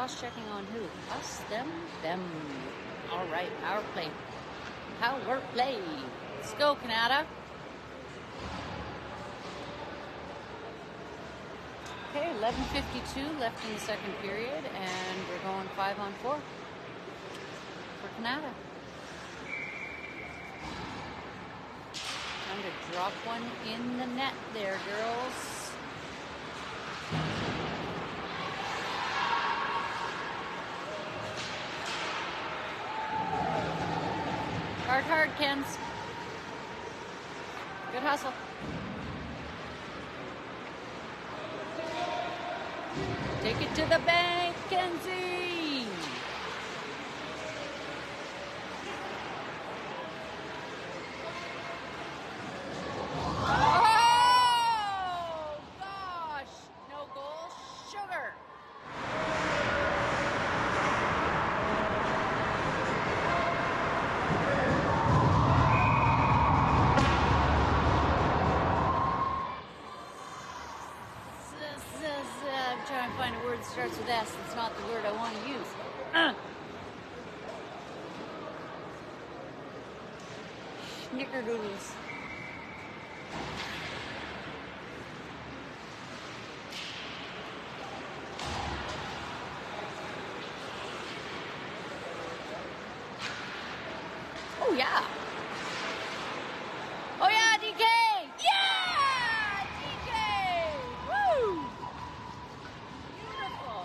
Cross-checking on who? Us, them, them. All right, power play. Power play. Let's go, Canada. Okay, 11:52 left in the second period, and we're going 5-on-4 for Canada. Time to drop one in the net there, girls. Hard, Kens. Good hustle. Take it to the bank, Kenzie. Oh, gosh. No goal. Sugar. I'm trying to find a word that starts with S. It's not the word I want to use. Snickerdoodles. Oh, yeah. Oh, yeah, DK. Yeah, DK. Woo. Beautiful.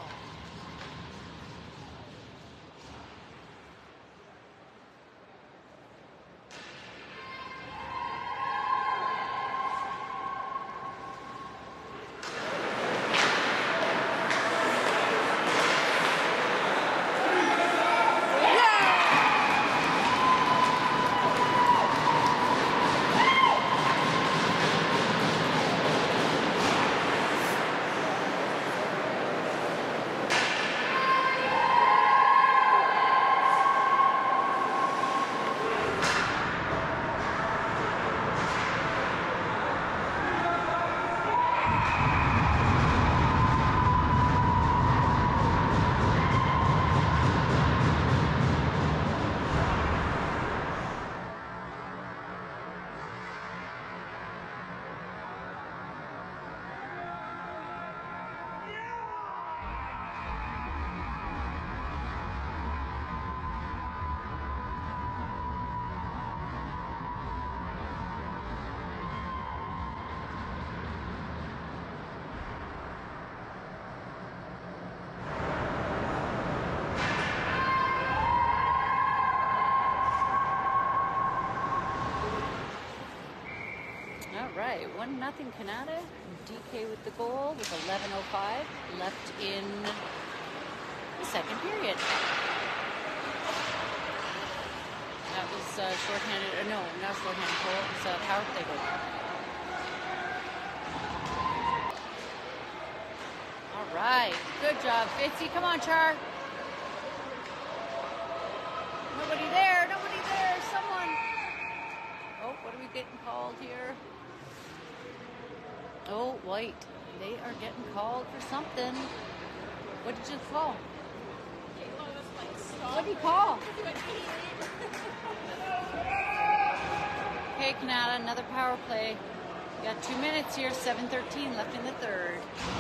All right, 1-0 Canada. DK with the goal with 11:05 left in the second period. That was shorthanded. No, not shorthanded goal. It was a power play goal. All right, good job, Fitzy. Come on, Char. Nobody there. Nobody there. Someone. Oh, what are we getting called here? Oh, White. They are getting called for something. What did you call? What did you call? Okay, Canada, another power play. We got 2 minutes here, 7:13 left in the third.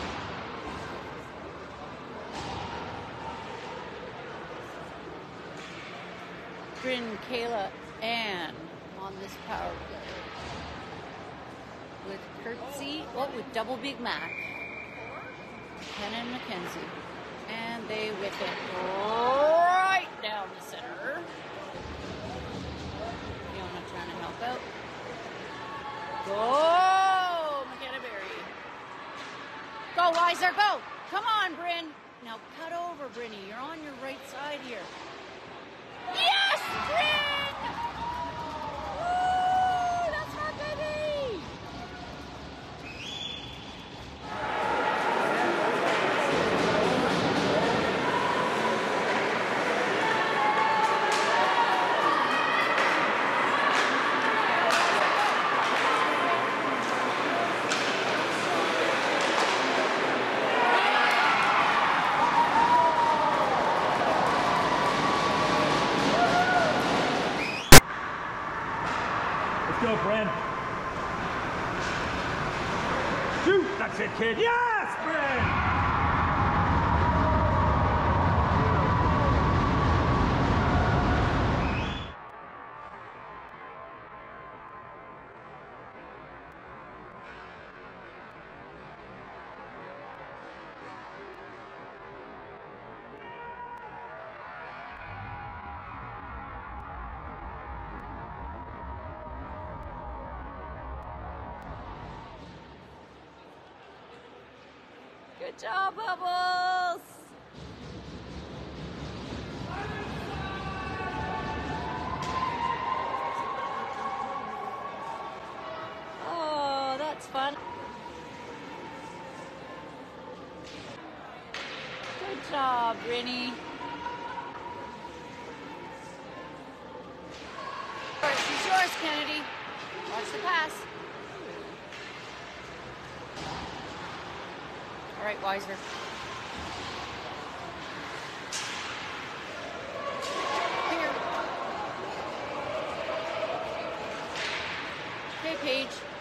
Bryn, Kayla, Ann on this power play. With Curtsy, with double Big Mac. Ken and Mackenzie. And they whip it right down the center. Fiona trying to help out. Go, McKenna Berry. Go, Weiser, go. Come on, Bryn. Now cut over, Brinny. You're on your right side here. Yes, Bryn! Woo, that's our baby! Let's go, Bryn. Shoot! That's it, kid. Yes, Bryn! Good job, Bubbles! Oh, that's fun. Good job, Brinny. She's yours, Kennedy. Watch the pass. All right, Weiser. Here. Okay, Paige.